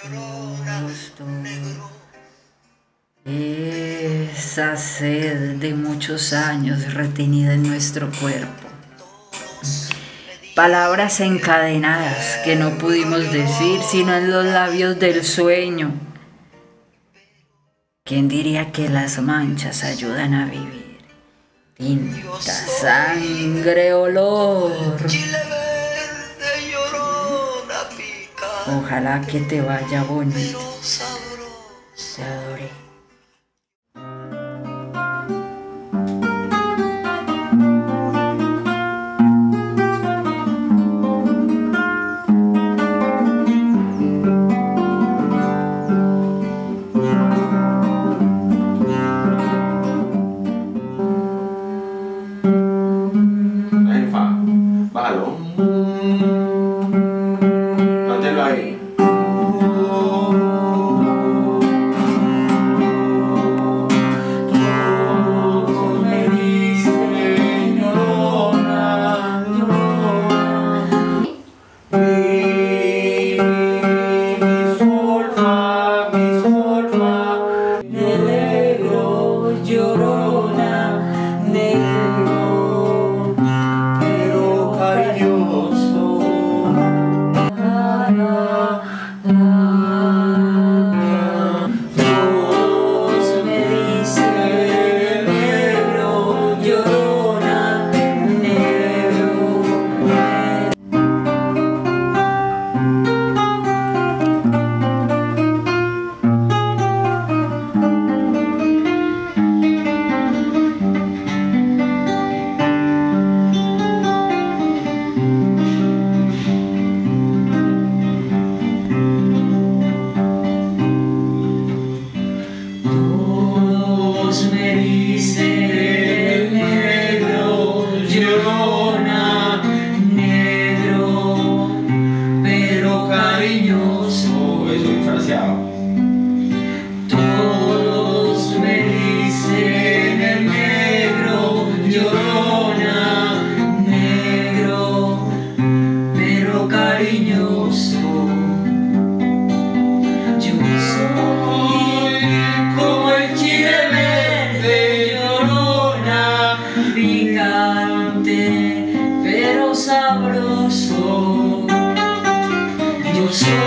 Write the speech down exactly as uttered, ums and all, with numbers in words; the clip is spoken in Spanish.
Justo esa sed de muchos años retenida en nuestro cuerpo. Palabras encadenadas que no pudimos decir sino en los labios del sueño. ¿Quién diría que las manchas ayudan a vivir? Tinta, sangre, olor. Ojalá que te vaya bonito. Te adoré. Bájalo. Manténlo ahí. Me diste llorona, llorona. Mi, mi sol fa, mi sol fa. Negro, llorona, negro. Cariñoso, la, la, la. Dios me dice negro, llorona, negro, negro. Me dice negro, llorona, negro, pero cariñoso. Eso es fraseado. Todos me dicen el negro, llorona, negro, pero cariñoso. Yo soy como el chile verde, llorona, picante, pero sabroso. Yo soy